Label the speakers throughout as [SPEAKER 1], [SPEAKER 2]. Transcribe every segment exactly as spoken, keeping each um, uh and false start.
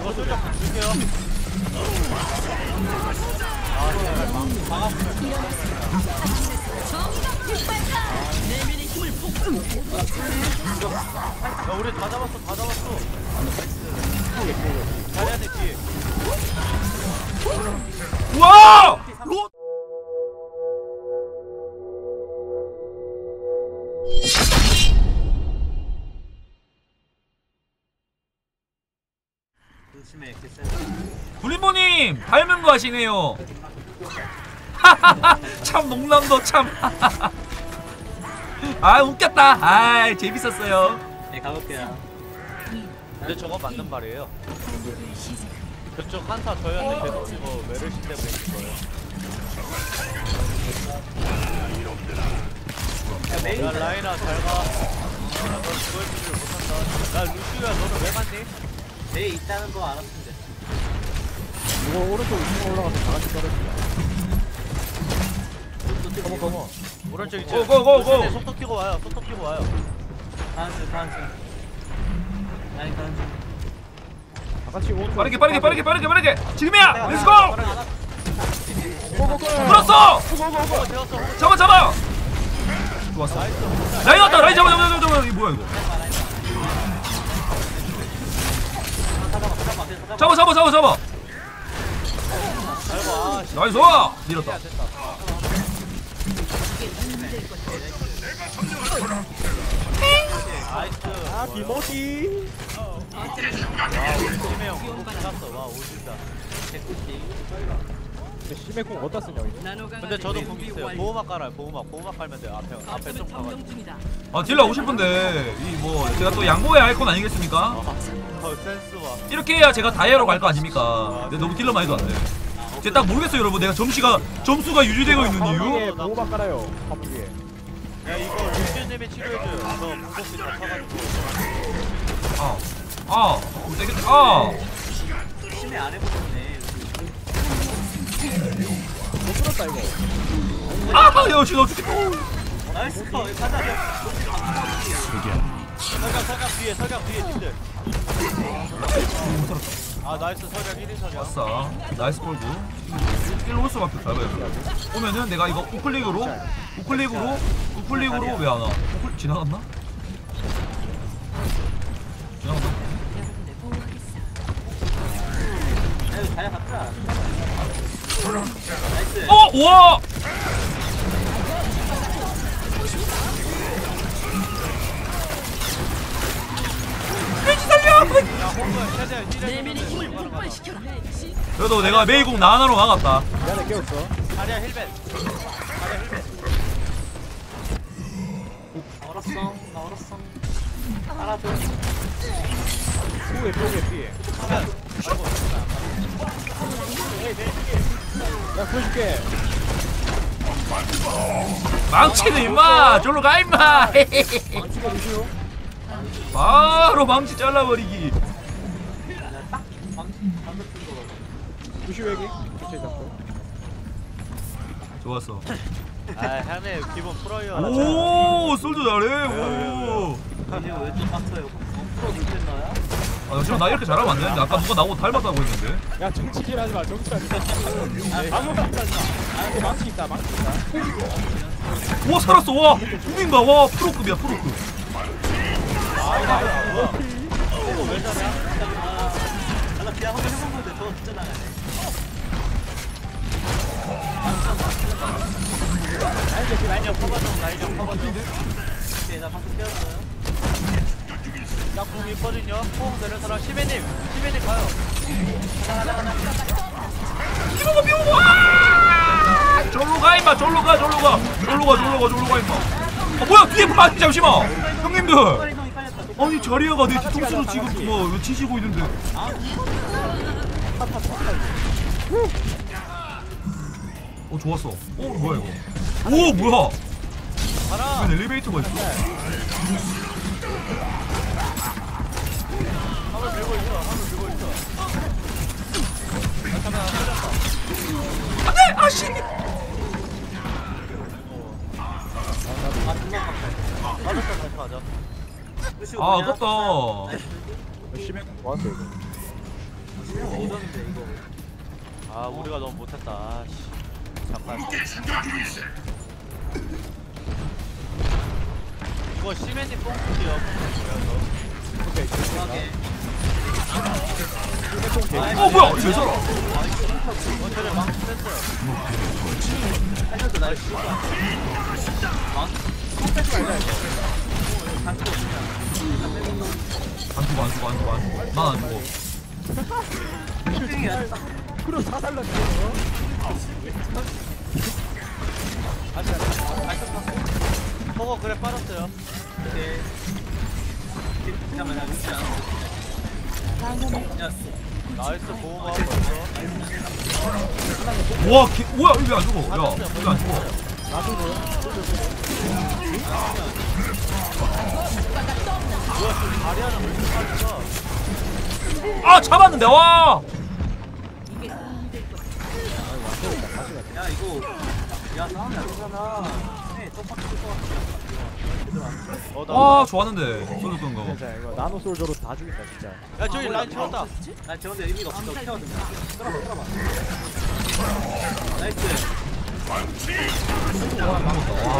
[SPEAKER 1] 이거 쏠짝 줄게요. 아, 제발 방, 방 앞으로. 야, 우리 다 잡았어, 다 잡았어. 잘해야 돼, 뒤에.
[SPEAKER 2] 우와! 로...
[SPEAKER 1] 조심해,
[SPEAKER 2] 굴림보님 닮은 거 하시네요. 참 농담도 참. 아 웃겼다. 아 재밌었어요.
[SPEAKER 1] 네, 가볼게요. 근데 저거 맞는 말이에요. 그쪽 한타 저희한테 계속 이거 메르시 때문에 있는 거예요. 야, 라이나 잘 가. 야, 너 그걸 지를 못한다. 야, 루시우야, 너는 왜 갔니? 내 있다는 거 알았는데.
[SPEAKER 3] 이거 오른쪽 위층 올라가서 다 같이 떨어지자. 고모 고모.
[SPEAKER 1] 오른쪽 있지?
[SPEAKER 2] 고, 고, 고, 고.
[SPEAKER 1] 속도 키고 와요, 속도 키고 와요. 가은승, 가은승. 아니, 가은승.
[SPEAKER 3] 다 같이 오른쪽.
[SPEAKER 2] 빠르게 빠르게 빠르게 빠르게 빠르게. 지금이야. 렛츠고.
[SPEAKER 3] 고고고.
[SPEAKER 2] 불었어.
[SPEAKER 1] 어, 되었어.
[SPEAKER 2] 잡아 잡아. 좋았어. 라인 왔다. 라인 잡아 잡아 잡아 잡아. 이게 뭐야 이거? 잡아 잡아 잡아 잡아. 나이스. 밀었다.
[SPEAKER 3] 아 비모티.
[SPEAKER 1] 와, 우리 팀의 형 너무 끝났어. 와, 오진다.
[SPEAKER 3] 심해 공 어디다 쓰냐 이거.
[SPEAKER 1] 근데 저도 공 있어요. 보호막 깔아요. 보호막. 보호막 깔면 돼요. 앞에 앞에 좀 가가지고.
[SPEAKER 2] 아 딜러 오고 싶은데 이 뭐 제가 또 양보의 아이콘 아니겠습니까?
[SPEAKER 1] 어, 센스 와.
[SPEAKER 2] 이렇게 해야 제가 다이아로 갈 거 아닙니까? 근데 너무 딜러 많이도 안 돼. 제가 딱 모르겠어요 여러분. 내가 점수가 점수가 유지되고 있는 이유?
[SPEAKER 3] 위에 보호막 깔아요. 화물 위에.
[SPEAKER 1] 야, 이거 루시님이 치료해줘요. 저 공격기 다 타가지고.
[SPEAKER 2] 아, 아, 좀 세게, 아.
[SPEAKER 1] 심해 안 해보셨네.
[SPEAKER 3] 못 들었다 이거.
[SPEAKER 2] 아, 역시 너 죽겠다.
[SPEAKER 1] 나이스 컷. 가자. 설강 설강 뒤에 설강 뒤에 님들. 아, 나이스 설강 일 인 설강.
[SPEAKER 2] 왔어. 나이스 볼구. 일로 올 수밖에 없다. 오면은 내가 이거 우클릭으로, 우클릭으로, 우클릭으로 왜 안 와? 우클 지나갔나? 지나갔나?
[SPEAKER 1] 잘 갔다. 나이스.
[SPEAKER 2] 어, 우와! 돼지 살려!
[SPEAKER 1] 야, 홍보야, 최대한 힐을
[SPEAKER 2] 그래도 내가 메이공 나 하나로 막았다.
[SPEAKER 3] 미안해 깨웠어.
[SPEAKER 1] 자리야 힐벤. 자리야 힐벤. 얼었어. 나 얼었어. 알아줘.
[SPEAKER 3] 후에 벽에 뒤에. 야 보여줄게.
[SPEAKER 2] 망치는 임마! 절로 가 임마!
[SPEAKER 3] 망치가 루시오.
[SPEAKER 2] 바로 망치 잘라버리기.
[SPEAKER 3] 루시오 얘기. 제일 잡고.
[SPEAKER 2] 좋았어.
[SPEAKER 1] 아, 향내 기본 프로요.
[SPEAKER 2] 오, 솔도 잘해. 오.
[SPEAKER 1] 이제 왜좀 빡쳐요? 프로 못했나요?
[SPEAKER 2] 아, 잠시만 나 이렇게 잘하면 안 되는데 아까 누가 나보고 닮았다고 했는데.
[SPEAKER 3] 야 정치질 하지 마. 정치하지 마. 아무 말 하지 마. 아 망치 있다. 망치 있다.
[SPEAKER 2] 와 살았어. 와 죽인가. 와 프로급이야 프로급.
[SPEAKER 1] 왜 저래? 아, 나 그냥 한번 해본 건데 저거 진짜 나가네. 라인 좀 퍼봐줘. 라인 좀 퍼봐줘. 오케이, 나 방금 깨웠어요. 나궁 있거든요. 뽕 내는 사람 시메님. 시메님 가요.
[SPEAKER 2] 비보고 비보고. 아! 절로 가 임마. 절로 가 절로 가. 절로 가 절로 가 절로 가 임마. 아 뭐야 뒤에 봐. 잠시만. 형님들. 아니 자리아가 내 뒤통수로 지금 뭐 치시고 있는데. 어 좋았어. 어 뭐야 이거. 오 뭐야.
[SPEAKER 1] 가라.
[SPEAKER 2] 이건 엘리베이터가 있어.
[SPEAKER 1] 한번 들고 있어. 한번 들고 있어. 잠깐만.
[SPEAKER 2] 안돼 아씨.
[SPEAKER 1] 아, 금방 갔다. 맞았다. 다시 가자.
[SPEAKER 2] 아 아깝다.
[SPEAKER 3] 심해 공 뭐한데 이거.
[SPEAKER 1] 오던데 이거. 아 우리가 너무 못했다. 아, 씨. 잠깐. 이거 시멘이 뽕풀이요.
[SPEAKER 3] 오케이.
[SPEAKER 2] 어 뭐야 제사라.
[SPEAKER 1] 어 저를 망치 뺐어요. 살려도 날 죽어. 망치 뺐지 말자 이거. 장치 없으면.
[SPEAKER 2] 안 죽어 안 죽어 안 죽어 안 죽어. 난 안 죽어.
[SPEAKER 3] 그럼 다 살렸어.
[SPEAKER 1] 아직 아직 포거 그래 빠졌어요. 네. 잠깐만 나 죽지 않았어. 나이스 보호막 벌써.
[SPEAKER 2] 와 개, 뭐야 이게 안 죽어. 야 이게 안 죽어.
[SPEAKER 3] 나도 뭐.
[SPEAKER 1] 뭐야 지금 다리 하나 왜 이렇게 빠졌어?
[SPEAKER 2] 아 잡았는데 와.
[SPEAKER 1] 야 이거 야 싸움이 안 되잖아. 네 떡밥 칠것 같아.
[SPEAKER 2] 와 좋았는데 소주 끈 거.
[SPEAKER 3] 진짜 이거 나노 솔저로 다 죽인다 진짜.
[SPEAKER 1] 야 저기 라인 채웠다. 라인 채웠는데 의미가 없어. 채워줘. 끌어봐 끌어봐. 나이스.
[SPEAKER 2] 와 먹었다. 와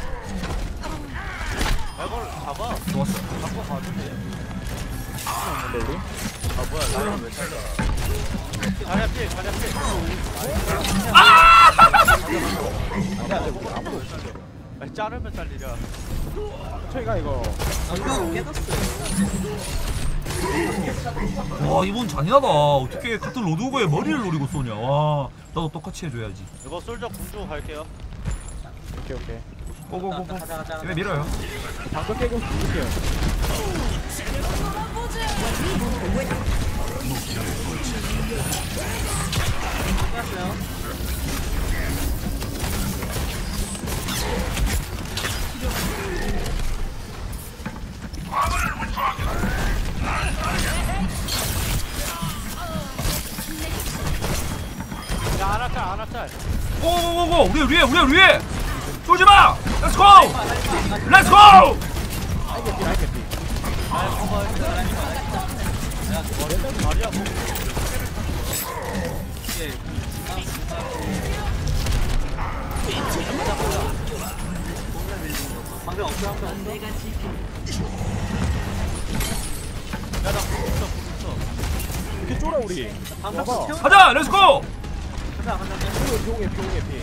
[SPEAKER 1] 이걸 잡아.
[SPEAKER 2] 좋았어.
[SPEAKER 1] 잡고 가는데.
[SPEAKER 3] 근데 우리?
[SPEAKER 1] 아 뭐야 라인 왜 잘라? 자리야 필 자리야 필.
[SPEAKER 3] 안돼 안돼 우리 아무도 없어.
[SPEAKER 1] 아니 자르면 잘리려.
[SPEAKER 3] 저희가 이거
[SPEAKER 1] 안경 깨졌어요.
[SPEAKER 2] 와 이분 잔인하다. 어떻게 같은 로드오거의 머리를 노리고 쏘냐. 와 나도 똑같이 해줘야지.
[SPEAKER 1] 이거 솔저 궁주 갈게요.
[SPEAKER 3] 오케이 오케이.
[SPEAKER 2] 고고고고. 집에 밀어요.
[SPEAKER 3] 방금 깨고 죽을게요.
[SPEAKER 1] 끝났어요. 야 안할짤 안할짤.
[SPEAKER 2] 고고고고. 우리 위에 우리 위에. 쏘지 마. 렛츠 고. 렛츠 고.
[SPEAKER 3] 알겠지 알겠지.
[SPEAKER 1] 라인 커버 야 머리는 말이야 뭐. 예. 방금 없어 방금 없어. 야나 붙어 붙어.
[SPEAKER 3] 이렇게 쫄아 우리.
[SPEAKER 1] 방금
[SPEAKER 3] 봐봐.
[SPEAKER 1] 채워.
[SPEAKER 2] 가자. 렛츠 고.
[SPEAKER 1] 가자 가자.
[SPEAKER 3] 비용해 비용해 비.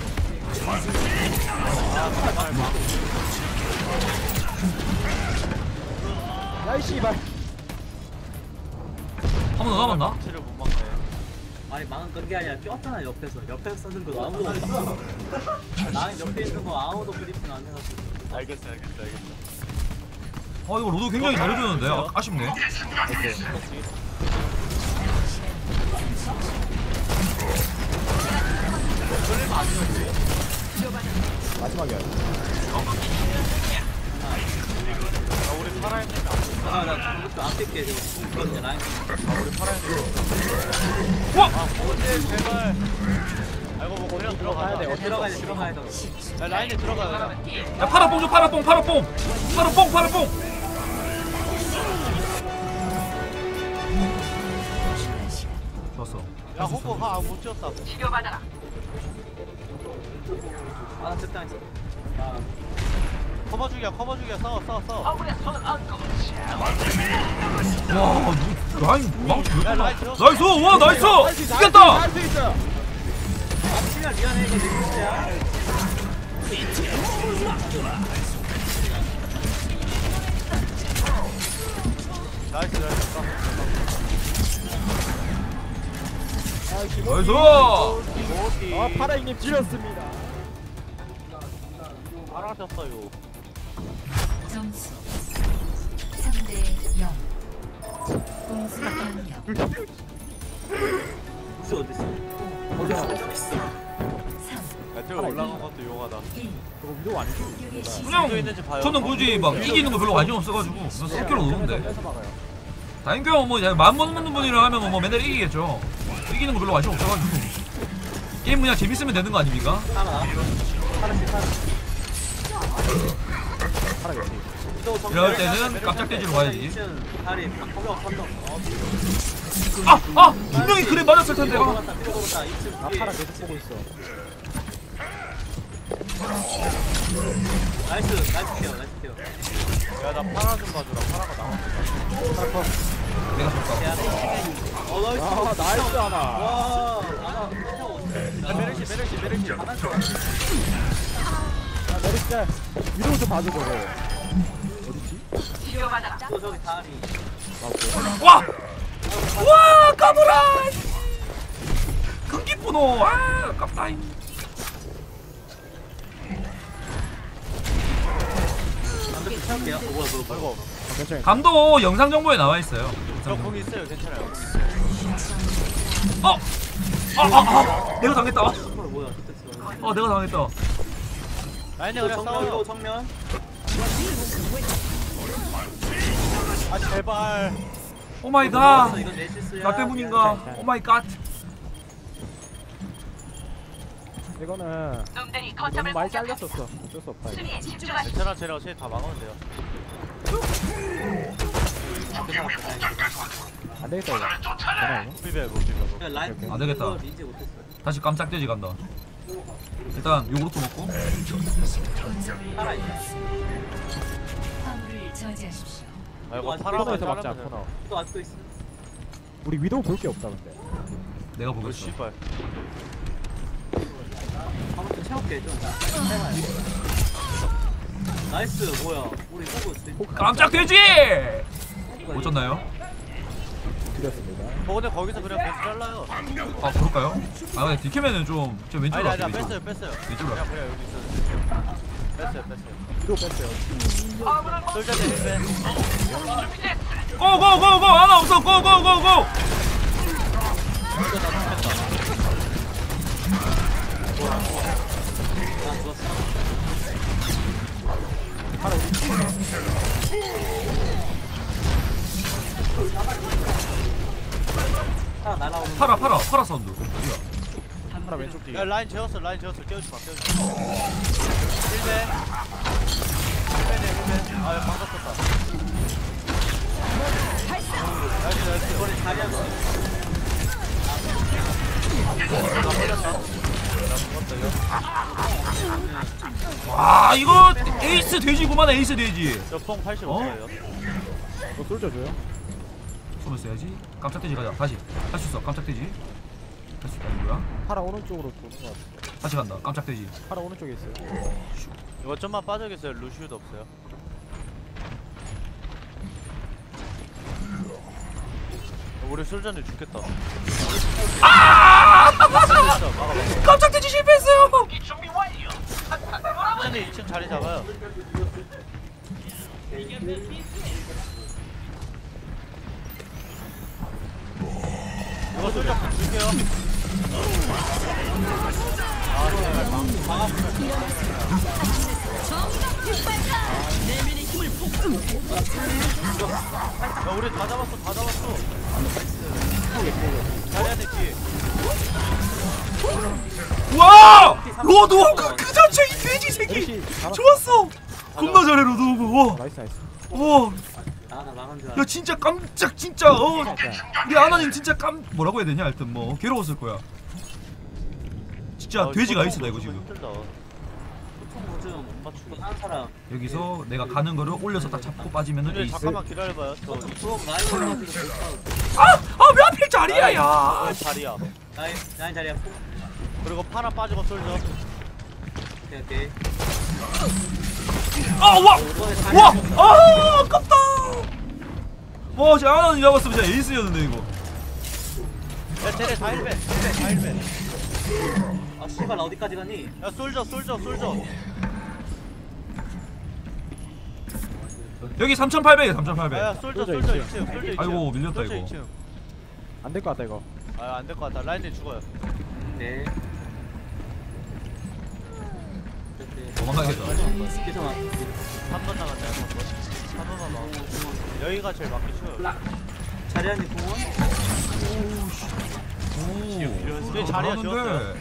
[SPEAKER 3] 야이 씨발.
[SPEAKER 2] 한 번 더 남았나?
[SPEAKER 1] 치를 못 막네. 아니 망은 그런 게 아니라 꼈잖아 옆에서. 옆에서 쓰는 거 아무도 못 봤어. 나는 옆에 있는 거 아무도 브리핑 안 해가지고. 알겠어 알겠어 알겠어.
[SPEAKER 2] 아 이거 로드 굉장히 잘해주는데 아, 아쉽네.
[SPEAKER 3] 마지막이야.
[SPEAKER 1] 아 우리 파라에 있는 아나 그것도 안 뺄게 지금 그거든요 라인. 아 우리 파라에 있는
[SPEAKER 2] 와.
[SPEAKER 1] 아 어제 제발. 아이고 뭐 그냥 들어가야 돼.
[SPEAKER 3] 어쩔
[SPEAKER 1] 들어가야
[SPEAKER 3] 수
[SPEAKER 1] 돼
[SPEAKER 3] 없어.
[SPEAKER 1] 들어가야 돼. 야 라인에 들어가야 돼.
[SPEAKER 2] 야 파라뽕 줘 파라뽕 파라뽕 파라뽕 파라뽕. 좋았어.
[SPEAKER 1] 야 호구 하못 지었다. 치료받아라. 아 됐다 했어. 아 커버 죽이야 커버 죽이야 싸워 싸워 싸워.
[SPEAKER 2] 와 누- 라인 망치 왜
[SPEAKER 1] 야,
[SPEAKER 2] 이렇게
[SPEAKER 1] 라인 들었어.
[SPEAKER 2] 나이스 와 나이스 이겼다.
[SPEAKER 3] 할수 있어.
[SPEAKER 1] 아 치가 미안해 이거 내 진짜야. 나이스 나이스.
[SPEAKER 2] 나이스.
[SPEAKER 3] 아 파라잉님 지렸습니다.
[SPEAKER 1] 알아셨어요.
[SPEAKER 4] 점수 삼 대 영. 공수 변경.
[SPEAKER 1] 무슨 어딨어?
[SPEAKER 3] 어디야?
[SPEAKER 1] 야 올라간 것도 용하다.
[SPEAKER 3] 그거 위도 아니지?
[SPEAKER 2] 그냥
[SPEAKER 1] 위도 있는지 봐요.
[SPEAKER 2] 저는 굳이 막 이기는 거 별로 관심 없어가지고 그냥 스킬로 노는데.
[SPEAKER 3] 뺏어 막아요.
[SPEAKER 2] 다인경 뭐맘 먹는 분이라 하면 뭐 맨날 이기겠죠. 이기는 거 별로 관심 없어가지고 게임 그냥 재밌으면 되는 거 아닙니까?
[SPEAKER 1] 하나 하나씩 하나.
[SPEAKER 3] 파라겠지.
[SPEAKER 2] 이럴 때는 깜짝대지로 가야지.
[SPEAKER 1] 다리 방금 한번.
[SPEAKER 2] 아! 아! 분명히 그래 맞았을 텐데.
[SPEAKER 1] 뒤로
[SPEAKER 2] 아.
[SPEAKER 1] 돌았다 뒤로 돌았다 이 층
[SPEAKER 3] 나
[SPEAKER 1] 뒤에.
[SPEAKER 3] 파라 계속 보고 있어.
[SPEAKER 1] 나이스 나이스 케어 나이스 케어.
[SPEAKER 5] 야나 파라 좀 봐주라. 파라가 나와.
[SPEAKER 2] 내가 볼까?
[SPEAKER 1] 야 어 나이스.
[SPEAKER 3] 아 나이스 하나.
[SPEAKER 1] 와 하나
[SPEAKER 5] 야, 메르시 메르시 메르시.
[SPEAKER 1] 하나 더.
[SPEAKER 3] 야 메리스 위로 좀 봐줘 저거. 어딨지?
[SPEAKER 1] 또 저기 다리.
[SPEAKER 2] 와! 와! 까불아! 금기쁘노! 아! 아깝다잉.
[SPEAKER 1] 담배 좀 채울게요. 어, 뭐야 뭐야 뭐야.
[SPEAKER 3] 아, 괜찮아.
[SPEAKER 2] 감도 영상 정보에 나와 있어요.
[SPEAKER 5] 저공 있어요. 괜찮아요. 공 있어요.
[SPEAKER 2] 어! 아, 아, 아! 내가 당했다.
[SPEAKER 1] 어 뭐야 히트스.
[SPEAKER 2] 어, 내가 당했다.
[SPEAKER 5] 라인이
[SPEAKER 1] 이거
[SPEAKER 5] 그냥
[SPEAKER 1] 정면 이거
[SPEAKER 5] 싸워요.
[SPEAKER 1] 정면.
[SPEAKER 5] 아 제발.
[SPEAKER 2] 오 마이 갓.
[SPEAKER 1] 이건 내 실수야.
[SPEAKER 2] 나 때문인가? 오 마이 갓.
[SPEAKER 3] 이거는 너무 많이 잘렸었어. 어쩔 수 없다. 이거.
[SPEAKER 5] 괜찮아. 쟤랑 쟤 다 막으면 돼요.
[SPEAKER 3] 안 되겠다 이거. 되나 이거?
[SPEAKER 5] 비벼 못 비벼.
[SPEAKER 1] 야, 라인
[SPEAKER 2] 안 되겠다.
[SPEAKER 1] 이거 인지 못했어.
[SPEAKER 2] 다시 깜짝돼지 간다. 일단 요구르트 먹고.
[SPEAKER 1] 살아 있다.
[SPEAKER 4] 화물을 저지하십시오.
[SPEAKER 5] 아 이거
[SPEAKER 1] 아직
[SPEAKER 5] 파라만
[SPEAKER 3] 코너에서 막자
[SPEAKER 5] 자르면
[SPEAKER 3] 코너.
[SPEAKER 1] 또 아직도 있어.
[SPEAKER 3] 우리 위도우 볼 게 없다 근데.
[SPEAKER 2] 내가
[SPEAKER 5] 어
[SPEAKER 2] 보겠어.
[SPEAKER 5] 씨발.
[SPEAKER 1] 아무튼 채울게 좀. 해봐요. 나이스 뭐야? 우리 보고 있어.
[SPEAKER 2] 깜짝돼지! 어쩌나요?
[SPEAKER 3] 드렸습니다.
[SPEAKER 5] 뭐 근데 거기서 그냥 계속 잘라요.
[SPEAKER 2] 아, 그럴까요? 아, 근데 디케면은 좀, 저
[SPEAKER 5] 아니
[SPEAKER 2] 왼쪽으로
[SPEAKER 5] 아니
[SPEAKER 2] 갈게,
[SPEAKER 5] 뺐어요
[SPEAKER 2] 왼쪽으로.
[SPEAKER 5] 뺐어요.
[SPEAKER 2] 왼쪽으로
[SPEAKER 5] 그냥
[SPEAKER 2] 갈게.
[SPEAKER 5] 그냥 여기 있어요. 뺐어요 뺐어요.
[SPEAKER 3] 위도우 뺐어요.
[SPEAKER 5] 솔자 대립에.
[SPEAKER 2] 고고고고! 하나 없어! 고고고고!
[SPEAKER 1] 아 죽었어. 하나 날아오는.
[SPEAKER 2] 팔아, 팔아, 팔아 사운드. 뭐야?
[SPEAKER 3] 파라 왼쪽 뒤.
[SPEAKER 5] 야 라인 재웠어 라인 재웠어 깨우지 마 깨우지 마. 힐베. 힐베네 힐베. 아 방금 떴다. 나이스 나이스.
[SPEAKER 1] 이번에 자리한 거.
[SPEAKER 2] 와, 이거 에이스 돼지구만, 에이스 돼지.
[SPEAKER 5] 저뽕 팔십오예요.
[SPEAKER 3] 너 솔져 줘요?
[SPEAKER 2] 손을 써야지. 깜짝돼지 가자. 다시. 할 수 있어. 깜짝돼지. 할 수 있다. 뭐야?
[SPEAKER 3] 파라 오른쪽으로 도는 것 같아.
[SPEAKER 2] 다시 간다. 깜짝돼지.
[SPEAKER 3] 파라 오른쪽에 있어요.
[SPEAKER 5] 이거 좀만 빠져겠어요. 루시우도 없어요. 우리 솔전이 죽겠다.
[SPEAKER 2] 아!
[SPEAKER 5] 막아봐.
[SPEAKER 2] 깜짝돼지 실패했어요.
[SPEAKER 5] 솔전이 이 층 자리 잡아요. 이거 솔전 줄게요. 아, 제발 막, 막아보면. 야, 우리 다 잡았어, 다 잡았어. 자리야 됐지.
[SPEAKER 2] 와! 로드워크 그 자체 이 돼지 새끼.
[SPEAKER 3] 메리시 잡았어.
[SPEAKER 2] 좋았어. 겁나 잘해 로드워크. 와.
[SPEAKER 3] 나이스 나이스.
[SPEAKER 2] 와.
[SPEAKER 1] 나나 나간 줄
[SPEAKER 2] 야
[SPEAKER 1] 알아.
[SPEAKER 2] 진짜 깜짝 진짜 어. 우리 아나님 진짜 깜 뭐라고 해야 되냐 하여튼 뭐 괴로웠을 거야. 진짜 돼지가 있어 나 이거 지금.
[SPEAKER 5] 힘들다.
[SPEAKER 1] 보통 좀 맞추고 다른 사람.
[SPEAKER 2] 여기서 내가 가는 거를 올려서 딱 잡고 빠지면은
[SPEAKER 5] 근데
[SPEAKER 2] 에이스.
[SPEAKER 5] 잠깐만 기다려봐요. 저
[SPEAKER 1] 수업 라인 올라가지고 못
[SPEAKER 2] 아! 아 왜 하필 자리야 야.
[SPEAKER 5] 왜 자리야.
[SPEAKER 1] 라인 라인 자리야.
[SPEAKER 5] 그리고 파나 빠지고 솔져.
[SPEAKER 1] 오케이 오케이.
[SPEAKER 2] 아 와!
[SPEAKER 1] 이번에 자리.
[SPEAKER 2] 와! 아 아깝다. 와 진짜 아나님 잡았으면 진짜 에이스였는데 이거.
[SPEAKER 5] 야, 쟤네 다 일배. 일배, 다 일배.
[SPEAKER 1] 아 씨발 나 어디까지 가니?
[SPEAKER 5] 야, 솔져, 솔져, 솔져.
[SPEAKER 2] 여기 삼천팔백이야
[SPEAKER 5] 야,
[SPEAKER 2] 삼천팔백.
[SPEAKER 5] 야, 솔져,
[SPEAKER 3] 솔져
[SPEAKER 5] 솔져,
[SPEAKER 3] 있지.
[SPEAKER 5] 이 층, 솔져 이 층.
[SPEAKER 2] 아이고, 밀렸다,
[SPEAKER 5] 솔져
[SPEAKER 2] 이거.
[SPEAKER 5] 이 층.
[SPEAKER 3] 안 될 것 같다 이거.
[SPEAKER 5] 아, 안 될 것 같다. 라인이 죽어요.
[SPEAKER 1] 네.
[SPEAKER 2] 도망가야겠다.
[SPEAKER 1] 계속 와.
[SPEAKER 5] 삼 번 나갔네, 삼 번. 삼 번만 막. 여기가 제일 막기 쉬워요.
[SPEAKER 1] 자리한이 공원?
[SPEAKER 2] 오.
[SPEAKER 5] 여기 자리야 지웠어요.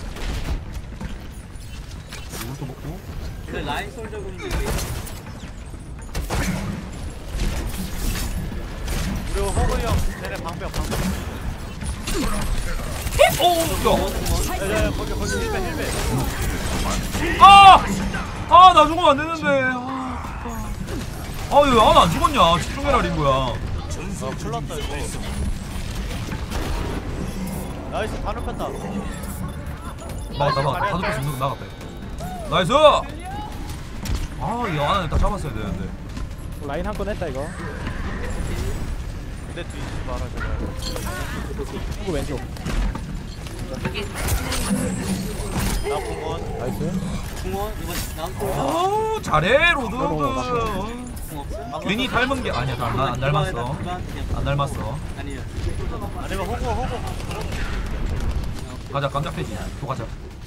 [SPEAKER 2] 이것도 먹고.
[SPEAKER 1] 근데 라인 솔저 공격이
[SPEAKER 5] 그리고 호구 형, 쟤네 방벽, 방벽.
[SPEAKER 2] 오, 야.
[SPEAKER 5] 야야 거기 거기 힐베 힐베.
[SPEAKER 2] 아! 아, 나 죽으면 안 되는데. 아, 아, 왜 하나 안 죽었냐? 집중해라, 린거야.
[SPEAKER 5] 아 큰일 났다 이거. 나이스 다 눕혔다.
[SPEAKER 2] 막았다, 막았다. 다섯 개 죽는 거 나갔다. 나이스! 아, 이 하나 딱 잡았어야 되는데.
[SPEAKER 3] 라인 한 건 했다 이거.
[SPEAKER 5] 근데 뒤지지 마라 제발.
[SPEAKER 3] 친구 왼쪽.
[SPEAKER 5] 나 공원.
[SPEAKER 3] 나이스.
[SPEAKER 1] 중원 이거 나온 거.
[SPEAKER 2] 아, 잘해, 로드.
[SPEAKER 1] 공 없어?
[SPEAKER 2] 괜히 닮은 게 아니야, 안, 안 닮았어. 안 닮았어.
[SPEAKER 1] 아니요.
[SPEAKER 5] 아니면 호구 호구.
[SPEAKER 2] 가자, 깜짝패지. 또 가자.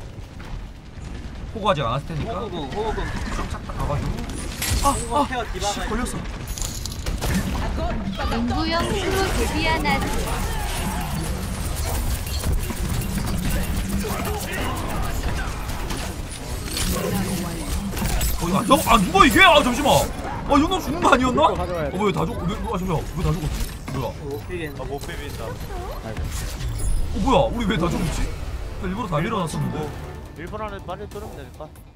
[SPEAKER 2] 호구 아직 안 왔을 테니까.
[SPEAKER 1] 호구공 호구공.
[SPEAKER 2] 딱 가가지고.
[SPEAKER 1] 호구공 케어
[SPEAKER 2] 씨,
[SPEAKER 1] 디바가.
[SPEAKER 2] 걸렸어.
[SPEAKER 6] 농구형 프로 데뷔하나도
[SPEAKER 2] 어, 이거 안, 죽, 안 죽어, 이게? 아, 잠시만. 아, 이거 너 죽는 거 아니었나? 어,
[SPEAKER 3] 가져가야 돼.
[SPEAKER 2] 왜 다 죽, 왜, 아, 잠시만. 왜 다 죽었지? 뭐야?
[SPEAKER 1] 오케이.
[SPEAKER 5] 아못 비빈다.
[SPEAKER 2] 어, 뭐야? 우리 왜 다 죽었지? 나 일부러 다 밀어놨었는데.
[SPEAKER 5] 일 분 안에 빨리 뚫으면 되니까.